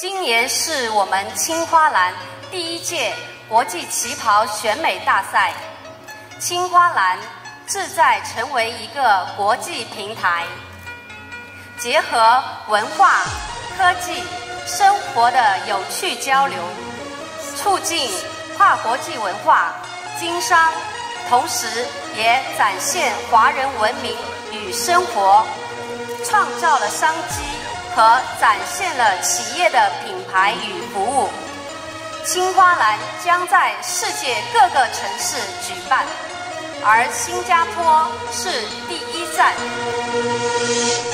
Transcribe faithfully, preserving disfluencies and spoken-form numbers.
今年是我们青花蓝第一届国际旗袍选美大赛，青花蓝志在成为一个国际平台，结合文化、科技、生活的有趣交流，促进跨国际文化经商，同时也展现华人文明与生活，创造了商机和展现了企业的品牌与服务。青花蓝将在世界各个城市举办，而新加坡是第一站。